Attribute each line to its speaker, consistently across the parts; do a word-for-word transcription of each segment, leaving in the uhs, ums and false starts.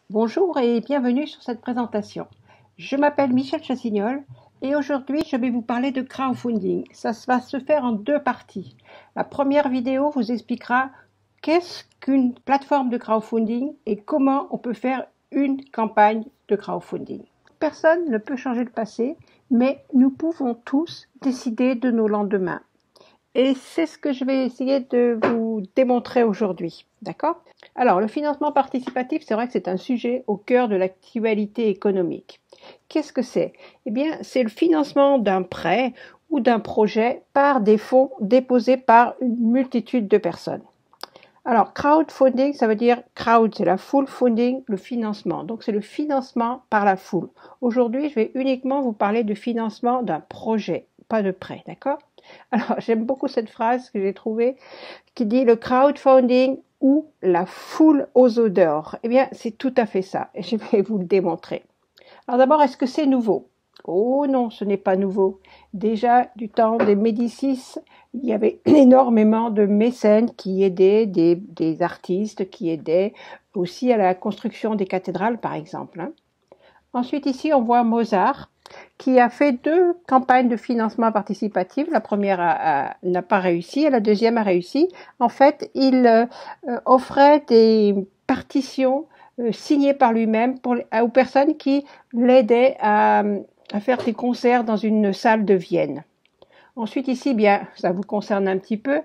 Speaker 1: Bonjour et bienvenue sur cette présentation. Je m'appelle Michel Chassignol et aujourd'hui je vais vous parler de crowdfunding. Ça va se faire en deux parties. La première vidéo vous expliquera qu'est-ce qu'une plateforme de crowdfunding et comment on peut faire une campagne de crowdfunding. Personne ne peut changer le passé, mais nous pouvons tous décider de nos lendemains. Et c'est ce que je vais essayer de vous démontrer aujourd'hui, d'accord? Alors, le financement participatif, c'est vrai que c'est un sujet au cœur de l'actualité économique. Qu'est-ce que c'est? Eh bien, c'est le financement d'un prêt ou d'un projet par des fonds déposés par une multitude de personnes. Alors, crowdfunding, ça veut dire crowd, c'est la foule, funding, le financement. Donc, c'est le financement par la foule. Aujourd'hui, je vais uniquement vous parler du financement d'un projet, pas de prêt, d'accord? Alors, j'aime beaucoup cette phrase que j'ai trouvée qui dit le crowdfunding ou la foule aux odeurs. Eh bien, c'est tout à fait ça et je vais vous le démontrer. Alors d'abord, est-ce que c'est nouveau? Oh non, ce n'est pas nouveau. Déjà, du temps des Médicis, il y avait énormément de mécènes qui aidaient des, des artistes, qui aidaient aussi à la construction des cathédrales, par exemple. Hein. Ensuite, ici, on voit Mozart, qui a fait deux campagnes de financement participatif. La première n'a pas réussi et la deuxième a réussi. En fait, il euh, offrait des partitions euh, signées par lui-même pour, aux personnes qui l'aidaient à, à faire des concerts dans une salle de Vienne. Ensuite, ici, bien, ça vous concerne un petit peu,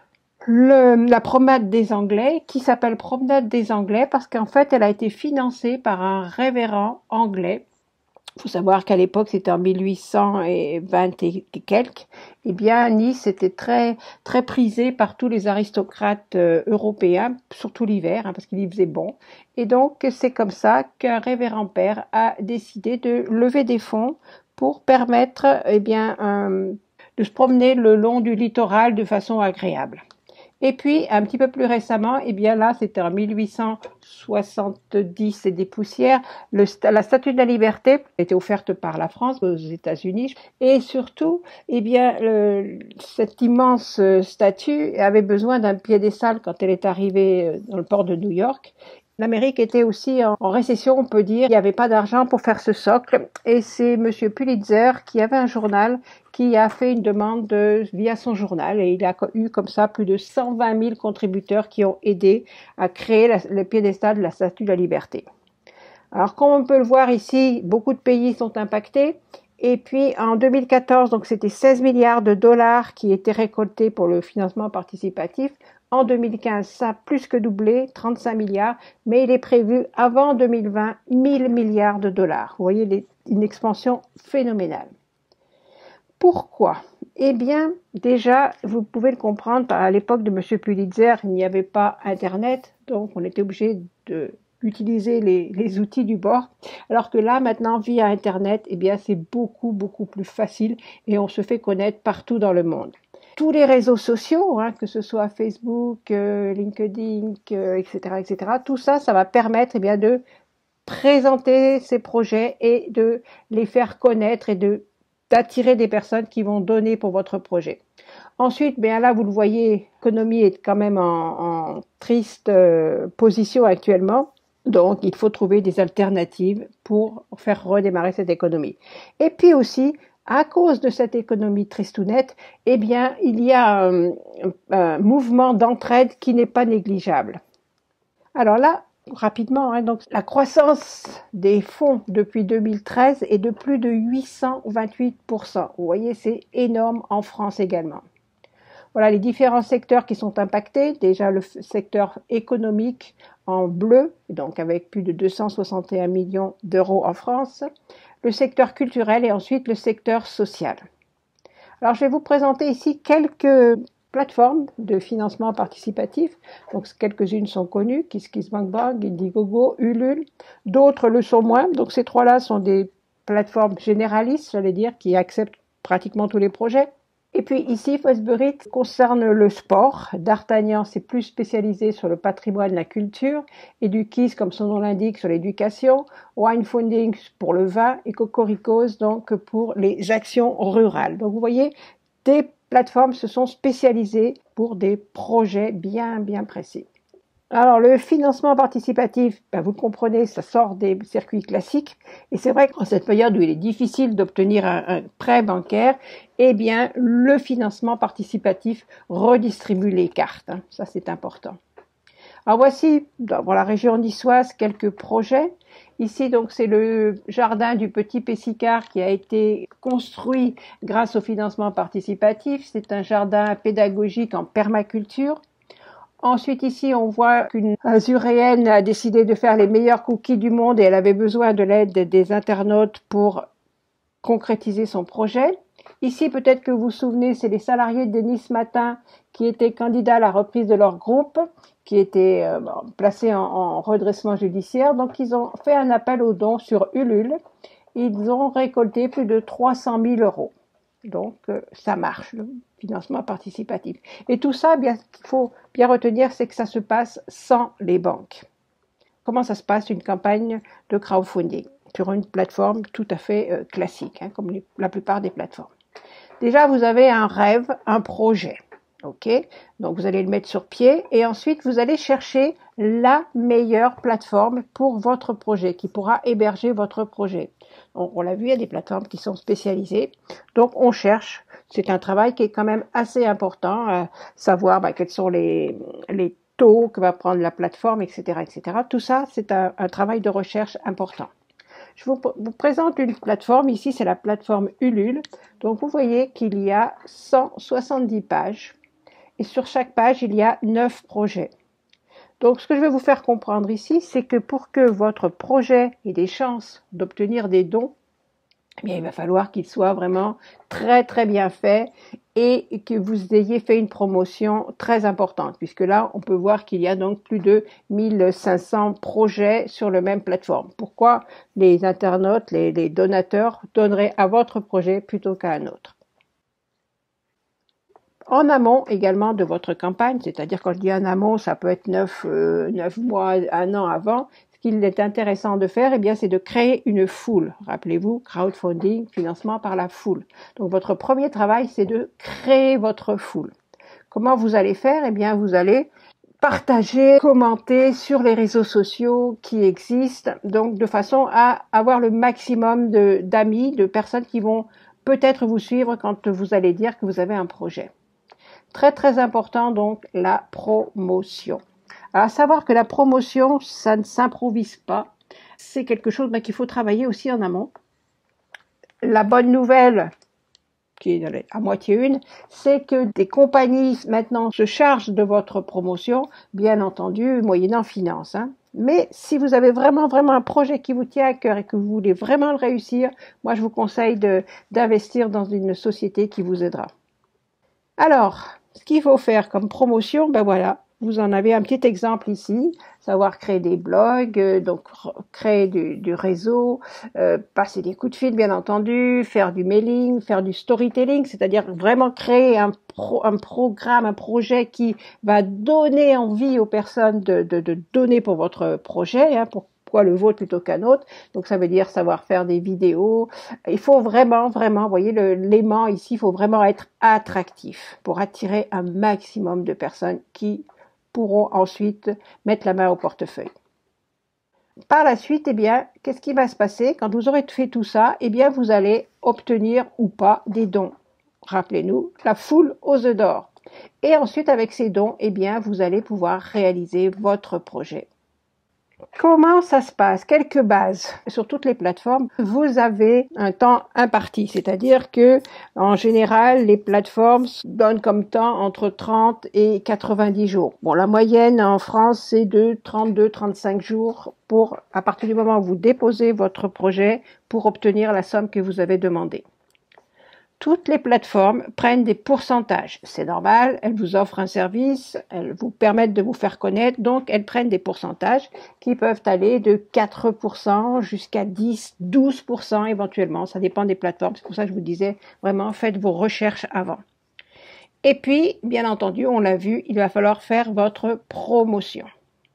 Speaker 1: le, la promenade des Anglais, qui s'appelle Promenade des Anglais parce qu'en fait, elle a été financée par un révérend anglais. Il faut savoir qu'à l'époque, c'était en mille huit cent vingt et quelques. Eh bien, Nice était très, très prisé par tous les aristocrates euh, européens, surtout l'hiver, hein, parce qu'il y faisait bon. Et donc, c'est comme ça qu'un révérend père a décidé de lever des fonds pour permettre, eh bien, euh, de se promener le long du littoral de façon agréable. Et puis, un petit peu plus récemment, eh bien là, c'était en mille huit cent soixante-dix et des poussières, le, la Statue de la Liberté était offerte par la France aux États-Unis. Et surtout, eh bien, le, cette immense statue avait besoin d'un piédestal quand elle est arrivée dans le port de New York. L'Amérique était aussi en, en récession, on peut dire. Il n'y avait pas d'argent pour faire ce socle. Et c'est Monsieur Pulitzer qui avait un journal qui a fait une demande de, via son journal. Et il a eu comme ça plus de cent vingt mille contributeurs qui ont aidé à créer la, le piédestal de la Statue de la Liberté. Alors, comme on peut le voir ici, beaucoup de pays sont impactés. Et puis, en deux mille quatorze, donc c'était seize milliards de dollars qui étaient récoltés pour le financement participatif. En deux mille quinze, ça a plus que doublé, trente-cinq milliards, mais il est prévu avant deux mille vingt, mille milliards de dollars. Vous voyez, une expansion phénoménale. Pourquoi? Eh bien, déjà, vous pouvez le comprendre, à l'époque de M. Pulitzer, il n'y avait pas Internet, donc on était obligé de utiliser les, les outils du bord, alors que là, maintenant, via Internet, eh bien, c'est beaucoup, beaucoup plus facile et on se fait connaître partout dans le monde. Tous les réseaux sociaux, hein, que ce soit Facebook, euh, LinkedIn, euh, et cetera, et cetera, tout ça, ça va permettre eh bien, de présenter ces projets et de les faire connaître et de d'attirer des personnes qui vont donner pour votre projet. Ensuite, bien là, vous le voyez, l'économie est quand même en, en triste euh, position actuellement. Donc, il faut trouver des alternatives pour faire redémarrer cette économie. Et puis aussi, à cause de cette économie tristounette, eh bien, il y a un, un mouvement d'entraide qui n'est pas négligeable. Alors là, rapidement, hein, donc la croissance des fonds depuis deux mille treize est de plus de huit cent vingt-huit pour cent. Vous voyez, c'est énorme en France également. Voilà les différents secteurs qui sont impactés. Déjà le secteur économique en bleu, donc avec plus de deux cent soixante et un millions d'euros en France. Le secteur culturel et ensuite le secteur social. Alors je vais vous présenter ici quelques plateformes de financement participatif. Donc quelques-unes sont connues, KissKissBankBank, Indiegogo, Ulule. D'autres le sont moins. Donc ces trois-là sont des plateformes généralistes, j'allais dire, qui acceptent pratiquement tous les projets. Et puis ici, Fosbury concerne le sport. D'Artagnan, c'est plus spécialisé sur le patrimoine, la culture. Edukiss, comme son nom l'indique, sur l'éducation. Winefunding pour le vin. Et Cocoricos, donc pour les actions rurales. Donc vous voyez, des plateformes se sont spécialisées pour des projets bien, bien précis. Alors, le financement participatif, ben, vous le comprenez, ça sort des circuits classiques. Et c'est vrai qu'en cette période où il est difficile d'obtenir un, un prêt bancaire, eh bien, le financement participatif redistribue les cartes. Hein. Ça, c'est important. Alors, voici, dans la région niçoise, quelques projets. Ici, donc, c'est le jardin du Petit Pessicard qui a été construit grâce au financement participatif. C'est un jardin pédagogique en permaculture. Ensuite, ici, on voit qu'une azuréenne a décidé de faire les meilleurs cookies du monde et elle avait besoin de l'aide des internautes pour concrétiser son projet. Ici, peut-être que vous vous souvenez, c'est les salariés de Nice Matin qui étaient candidats à la reprise de leur groupe, qui étaient euh, placés en, en redressement judiciaire. Donc, ils ont fait un appel aux dons sur Ulule. Ils ont récolté plus de trois cent mille euros. Donc, euh, ça marche, le financement participatif. Et tout ça, bien, ce qu'il faut bien retenir, c'est que ça se passe sans les banques. Comment ça se passe, une campagne de crowdfunding sur une plateforme tout à fait euh, classique, hein, comme les, la plupart des plateformes. Déjà, vous avez un rêve, un projet. Ok, donc vous allez le mettre sur pied et ensuite vous allez chercher la meilleure plateforme pour votre projet, qui pourra héberger votre projet. Donc, on l'a vu, il y a des plateformes qui sont spécialisées. Donc on cherche, c'est un travail qui est quand même assez important, à savoir bah, quels sont les, les taux que va prendre la plateforme, et cetera, et cetera. Tout ça, c'est un, un travail de recherche important. Je vous, vous présente une plateforme, ici c'est la plateforme Ulule. Donc vous voyez qu'il y a cent soixante-dix pages. Et sur chaque page, il y a neuf projets. Donc, ce que je vais vous faire comprendre ici, c'est que pour que votre projet ait des chances d'obtenir des dons, eh bien, il va falloir qu'il soit vraiment très, très bien fait et que vous ayez fait une promotion très importante, puisque là, on peut voir qu'il y a donc plus de mille cinq cents projets sur la même plateforme. Pourquoi les internautes, les, les donateurs donneraient à votre projet plutôt qu'à un autre? En amont également de votre campagne, c'est-à-dire quand je dis en amont, ça peut être neuf, euh, neuf mois, un an avant. Ce qu'il est intéressant de faire, eh bien, c'est de créer une foule. Rappelez-vous, crowdfunding, financement par la foule. Donc, votre premier travail, c'est de créer votre foule. Comment vous allez faire? Eh bien, vous allez partager, commenter sur les réseaux sociaux qui existent, donc de façon à avoir le maximum de, d'amis, de personnes qui vont peut-être vous suivre quand vous allez dire que vous avez un projet. Très très important donc la promotion. Alors, à savoir que la promotion, ça ne s'improvise pas. C'est quelque chose ben, qu'il faut travailler aussi en amont. La bonne nouvelle, qui est à moitié une, c'est que des compagnies maintenant se chargent de votre promotion, bien entendu, moyennant finance. Hein. Mais si vous avez vraiment vraiment un projet qui vous tient à cœur et que vous voulez vraiment le réussir, moi je vous conseille de, d'investir dans une société qui vous aidera. Alors, ce qu'il faut faire comme promotion, ben voilà, vous en avez un petit exemple ici, savoir créer des blogs, euh, donc créer du, du réseau, euh, passer des coups de fil bien entendu, faire du mailing, faire du storytelling, c'est-à-dire vraiment créer un, pro, un programme, un projet qui va donner envie aux personnes de, de, de donner pour votre projet, hein, pour le vôtre plutôt qu'un autre. Donc ça veut dire savoir faire des vidéos. Il faut vraiment, vraiment, vous voyez le, l'aimant ici, il faut vraiment être attractif pour attirer un maximum de personnes qui pourront ensuite mettre la main au portefeuille. Par la suite, eh bien, qu'est-ce qui va se passer? Quand vous aurez fait tout ça, eh bien, vous allez obtenir ou pas des dons. Rappelez-nous, la foule aux œufs d'or. Et ensuite, avec ces dons, eh bien, vous allez pouvoir réaliser votre projet. Comment ça se passe? Quelques bases. Sur toutes les plateformes, vous avez un temps imparti, c'est-à-dire que, en général, les plateformes donnent comme temps entre trente et quatre-vingt-dix jours. Bon, la moyenne en France, c'est de trente-deux à trente-cinq jours pour, à partir du moment où vous déposez votre projet, pour obtenir la somme que vous avez demandée. Toutes les plateformes prennent des pourcentages. C'est normal, elles vous offrent un service, elles vous permettent de vous faire connaître, donc elles prennent des pourcentages qui peuvent aller de quatre pour cent jusqu'à dix, douze pour cent éventuellement. Ça dépend des plateformes. C'est pour ça que je vous disais, vraiment, faites vos recherches avant. Et puis, bien entendu, on l'a vu, il va falloir faire votre promotion.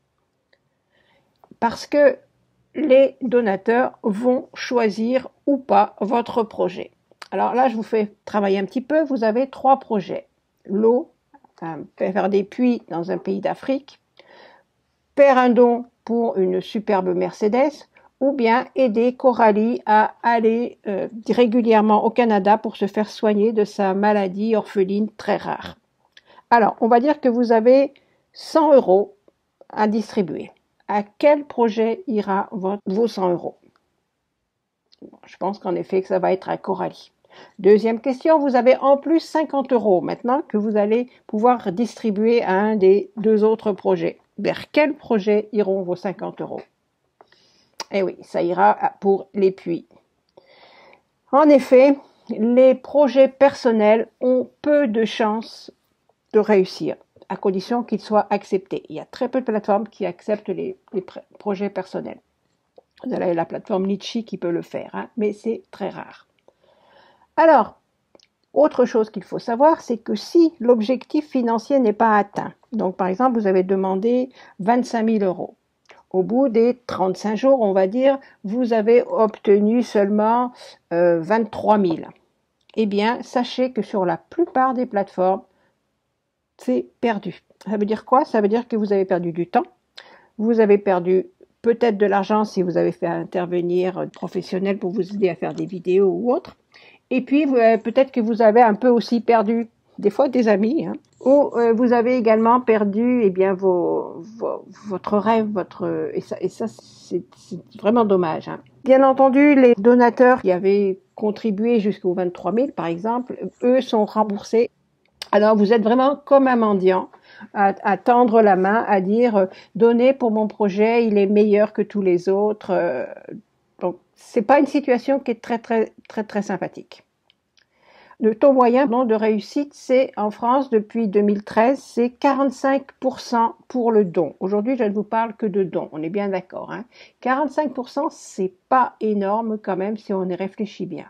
Speaker 1: Parce que les donateurs vont choisir ou pas votre projet. Alors là, je vous fais travailler un petit peu. Vous avez trois projets. L'eau, enfin, faire des puits dans un pays d'Afrique. faire un don pour une superbe Mercedes, ou bien aider Coralie à aller euh, régulièrement au Canada pour se faire soigner de sa maladie orpheline très rare. Alors, on va dire que vous avez cent euros à distribuer. À quel projet ira votre, vos cent euros? Je pense qu'en effet que ça va être à Coralie. Deuxième question, vous avez en plus cinquante euros maintenant que vous allez pouvoir distribuer à un des deux autres projets. Vers quel projet iront vos cinquante euros? Eh oui, ça ira pour les puits. En effet, les projets personnels ont peu de chances de réussir, à condition qu'ils soient acceptés. Il y a très peu de plateformes qui acceptent les, les projets personnels. Vous avez la plateforme Litchi qui peut le faire, hein, mais c'est très rare. Alors, autre chose qu'il faut savoir, c'est que si l'objectif financier n'est pas atteint, donc par exemple vous avez demandé vingt-cinq mille euros, au bout des trente-cinq jours, on va dire, vous avez obtenu seulement euh, vingt-trois mille. Eh bien, sachez que sur la plupart des plateformes, c'est perdu. Ça veut dire quoi? Ça veut dire que vous avez perdu du temps, vous avez perdu peut-être de l'argent si vous avez fait intervenir un professionnel pour vous aider à faire des vidéos ou autre. Et puis, euh, peut-être que vous avez un peu aussi perdu, des fois, des amis, hein, ou euh, vous avez également perdu eh bien, vos, vos, votre rêve, votre et ça, et ça c'est vraiment dommage. Hein. Bien entendu, les donateurs qui avaient contribué jusqu'aux vingt-trois mille, par exemple, eux sont remboursés. Alors, vous êtes vraiment comme un mendiant à, à tendre la main, à dire euh, « Donnez pour mon projet, il est meilleur que tous les autres euh, ». Donc, c'est pas une situation qui est très, très, très, très sympathique. Le taux moyen de réussite, c'est en France, depuis deux mille treize, c'est quarante-cinq pour cent pour le don. Aujourd'hui, je ne vous parle que de dons, on est bien d'accord. Hein. quarante-cinq pour cent, c'est pas énorme quand même si on y réfléchit bien.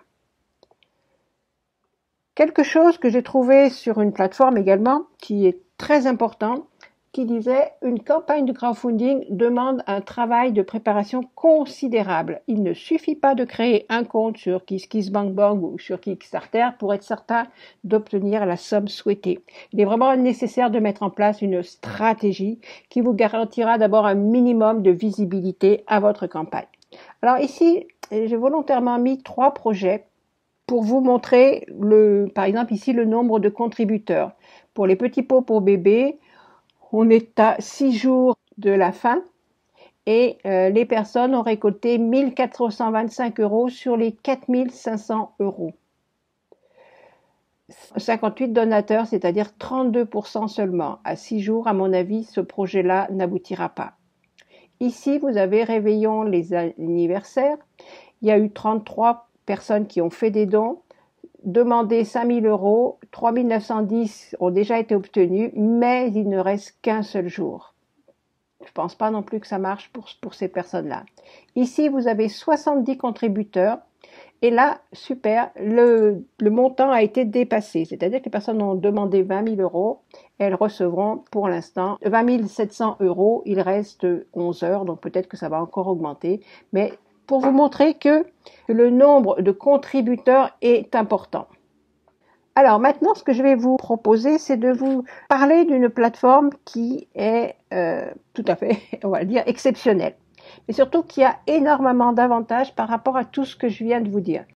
Speaker 1: Quelque chose que j'ai trouvé sur une plateforme également, qui est très important, qui disait « Une campagne de crowdfunding demande un travail de préparation considérable. Il ne suffit pas de créer un compte sur KissKissBankBank ou sur Kickstarter pour être certain d'obtenir la somme souhaitée. Il est vraiment nécessaire de mettre en place une stratégie qui vous garantira d'abord un minimum de visibilité à votre campagne. » Alors ici, j'ai volontairement mis trois projets pour vous montrer, le, par exemple ici, le nombre de contributeurs. Pour les petits pots pour bébés, on est à six jours de la fin et euh, les personnes ont récolté mille quatre cent vingt-cinq euros sur les quatre mille cinq cents euros. cinquante-huit donateurs, c'est-à-dire trente-deux pour cent seulement. À six jours, à mon avis, ce projet-là n'aboutira pas. Ici, vous avez Réveillon les anniversaires. Il y a eu trente-trois personnes qui ont fait des dons. Demandé cinq mille euros, trois mille neuf cent dix ont déjà été obtenus, mais il ne reste qu'un seul jour. Je ne pense pas non plus que ça marche pour, pour ces personnes-là. Ici, vous avez soixante-dix contributeurs, et là, super, le, le montant a été dépassé. C'est-à-dire que les personnes ont demandé vingt mille euros, elles recevront pour l'instant vingt mille sept cents euros, il reste onze heures, donc peut-être que ça va encore augmenter, mais pour vous montrer que le nombre de contributeurs est important. Alors maintenant, ce que je vais vous proposer, c'est de vous parler d'une plateforme qui est euh, tout à fait, on va le dire, exceptionnelle, mais surtout qui a énormément d'avantages par rapport à tout ce que je viens de vous dire.